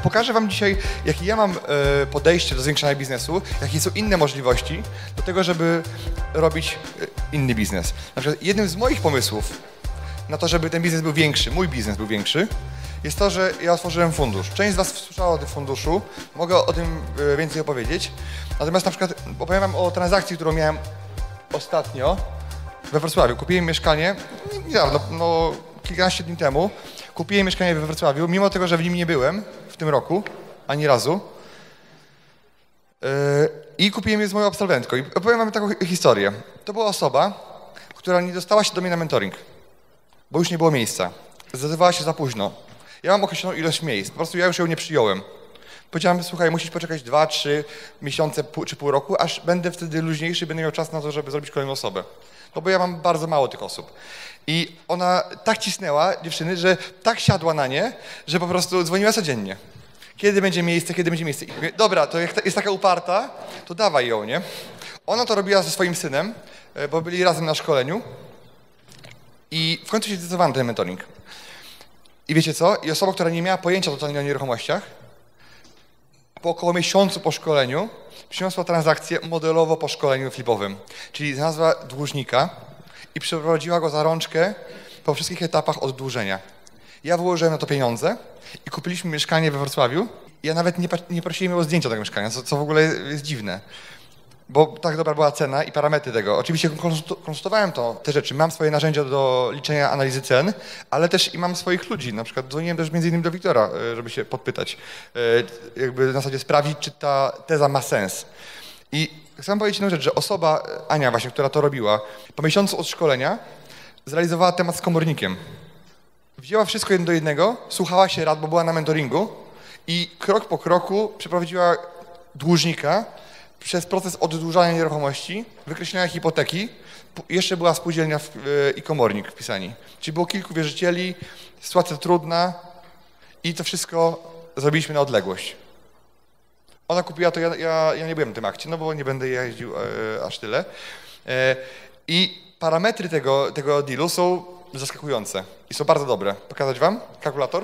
pokażę wam dzisiaj, jakie ja mam podejście do zwiększania biznesu, jakie są inne możliwości do tego, żeby robić inny biznes. Na przykład jednym z moich pomysłów na to, żeby ten biznes był większy, mój biznes był większy, jest to, że ja otworzyłem fundusz. Część z was słyszała o tym funduszu, mogę o tym więcej opowiedzieć. Natomiast na przykład opowiem wam o transakcji, którą miałem ostatnio we Wrocławiu. Kupiłem mieszkanie, niedawno, no kilkanaście dni temu, kupiłem mieszkanie we Wrocławiu, mimo tego, że w nim nie byłem w tym roku, ani razu. I kupiłem je z moją absolwentką. I opowiem wam taką historię. To była osoba, która nie dostała się do mnie na mentoring, bo już nie było miejsca. Zdecydowała się za późno. Ja mam określoną ilość miejsc, po prostu ja już ją nie przyjąłem. Powiedziałem, słuchaj, musisz poczekać 2-3 miesiące czy pół roku, aż będę wtedy luźniejszy, będę miał czas na to, żeby zrobić kolejną osobę. No bo ja mam bardzo mało tych osób. I ona tak cisnęła, dziewczyny, że tak siadła na nie, że po prostu dzwoniła codziennie. Kiedy będzie miejsce, kiedy będzie miejsce. I mówię, dobra, to jak jest taka uparta, to dawaj ją, nie? Ona to robiła ze swoim synem, bo byli razem na szkoleniu. I w końcu się zdecydowałem na ten mentoring. I wiecie co? I osoba, która nie miała pojęcia totalnie o nieruchomościach, po około miesiącu po szkoleniu przyniosła transakcję modelowo po szkoleniu flipowym. Czyli znalazła dłużnika i przeprowadziła go za rączkę po wszystkich etapach oddłużenia. Ja wyłożyłem na to pieniądze i kupiliśmy mieszkanie we Wrocławiu. Ja nawet nie prosiłem o zdjęcia tego mieszkania, co w ogóle jest dziwne. Bo tak dobra była cena i parametry tego. Oczywiście konsultowałem te rzeczy. Mam swoje narzędzia do liczenia analizy cen, ale też i mam swoich ludzi. Na przykład dzwoniłem też między innymi do Wiktora, żeby się podpytać. Jakby na zasadzie sprawdzić, czy ta teza ma sens. I chcę powiedzieć jedną rzecz, że osoba, Ania właśnie, która to robiła, po miesiącu od szkolenia zrealizowała temat z komornikiem. Wzięła wszystko jeden do jednego, słuchała się rad, bo była na mentoringu i krok po kroku przeprowadziła dłużnika przez proces oddłużania nieruchomości, wykreślenia hipoteki, jeszcze była spółdzielnia i komornik wpisani. Czyli było kilku wierzycieli, sytuacja trudna i to wszystko zrobiliśmy na odległość. Ona kupiła to, ja nie byłem w tym akcie, no bo nie będę jeździł aż tyle. I parametry tego dealu są zaskakujące i są bardzo dobre. Pokazać wam kalkulator?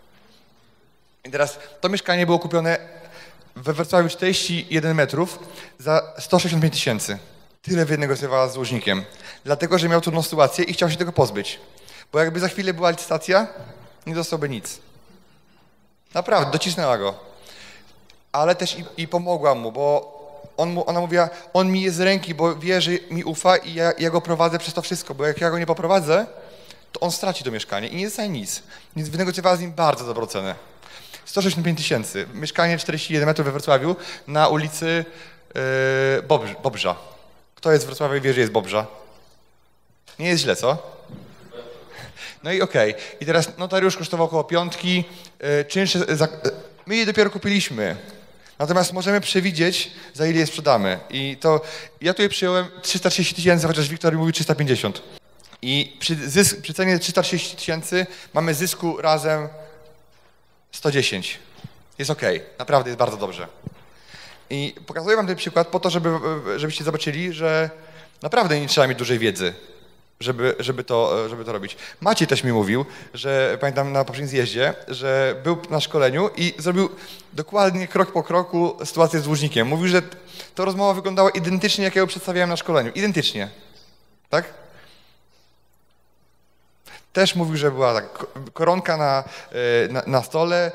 I teraz to mieszkanie było kupione we Wrocławiu 41 metrów za 165 tysięcy. Tyle wynegocjowała z dłużnikiem. Dlatego, że miał trudną sytuację i chciał się tego pozbyć. Bo jakby za chwilę była licytacja, nie dostałby nic. Naprawdę, docisnęła go. Ale też i pomogła mu, bo ona mówiła, on mi jest z ręki, bo wie, że mi ufa i ja go prowadzę przez to wszystko, bo jak ja go nie poprowadzę, to on straci to mieszkanie i nie dostanie nic. Więc wynegocjowała z nim bardzo dobrą cenę. 165 tysięcy. Mieszkanie 41 metrów we Wrocławiu na ulicy Bobrza. Kto jest w Wrocławiu i wie, że jest Bobrza? Nie jest źle, co? No i okej. I teraz notariusz kosztował około piątki. Czynsze my je dopiero kupiliśmy. Natomiast możemy przewidzieć, za ile je sprzedamy. I to ja tutaj przyjąłem 330 tysięcy, chociaż Wiktor mówi 350. I przy cenie 330 tysięcy mamy zysku razem 110. Jest okej. Naprawdę jest bardzo dobrze. I pokazuję wam ten przykład po to, żebyście zobaczyli, że naprawdę nie trzeba mieć dużej wiedzy, żeby to robić. Maciej też mi mówił, że pamiętam na poprzednim zjeździe, że był na szkoleniu i zrobił dokładnie krok po kroku sytuację z dłużnikiem. Mówił, że ta rozmowa wyglądała identycznie, jak ja ją przedstawiałem na szkoleniu. Identycznie. Tak? Też mówił, że była tak, koronka na stole,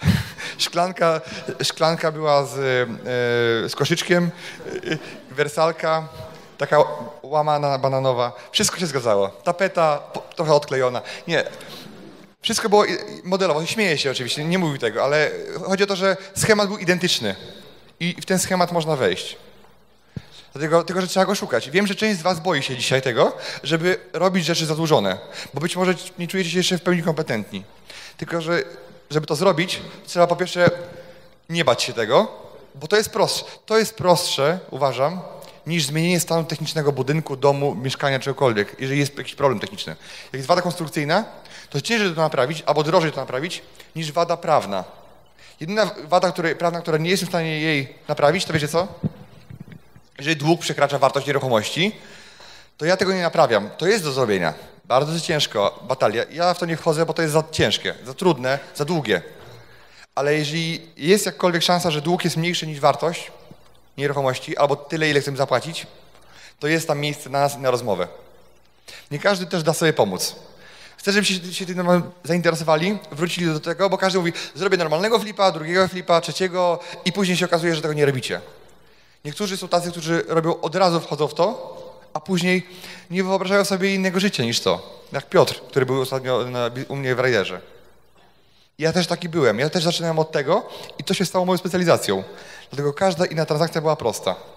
szklanka była z koszyczkiem, wersalka, taka łamana, bananowa. Wszystko się zgadzało. Tapeta trochę odklejona. Nie. Wszystko było modelowo. Śmieję się oczywiście, nie mówił tego, ale chodzi o to, że schemat był identyczny i w ten schemat można wejść. Tylko, że trzeba go szukać. Wiem, że część z was boi się dzisiaj tego, żeby robić rzeczy zadłużone, bo być może nie czujecie się jeszcze w pełni kompetentni. Tylko, że żeby to zrobić, trzeba po pierwsze nie bać się tego, bo to jest prostsze. To jest prostsze, uważam, niż zmienienie stanu technicznego budynku, domu, mieszkania, czegokolwiek, jeżeli jest jakiś problem techniczny. Jak jest wada konstrukcyjna, to jest ciężej to naprawić, albo drożej to naprawić, niż wada prawna. Jedyna wada prawna, która nie jest w stanie jej naprawić, to wiecie co? Jeżeli dług przekracza wartość nieruchomości, to ja tego nie naprawiam. To jest do zrobienia. Bardzo ciężko, batalia. Ja w to nie wchodzę, bo to jest za ciężkie, za trudne, za długie. ale jeżeli jest jakkolwiek szansa, że dług jest mniejszy niż wartość nieruchomości, albo tyle, ile chcemy zapłacić, to jest tam miejsce na nas i na rozmowę. Nie każdy też da sobie pomóc. Chcę, żebyście się tym zainteresowali, wrócili do tego, bo każdy mówi, zrobię normalnego flipa, drugiego flipa, trzeciego i później się okazuje, że tego nie robicie. Niektórzy są tacy, którzy robią od razu, wchodzą w to, a później nie wyobrażają sobie innego życia niż to. Jak Piotr, który był ostatnio u mnie w Rajderze. Ja też taki byłem. Ja też zaczynałem od tego i to się stało moją specjalizacją. Dlatego każda inna transakcja była prosta.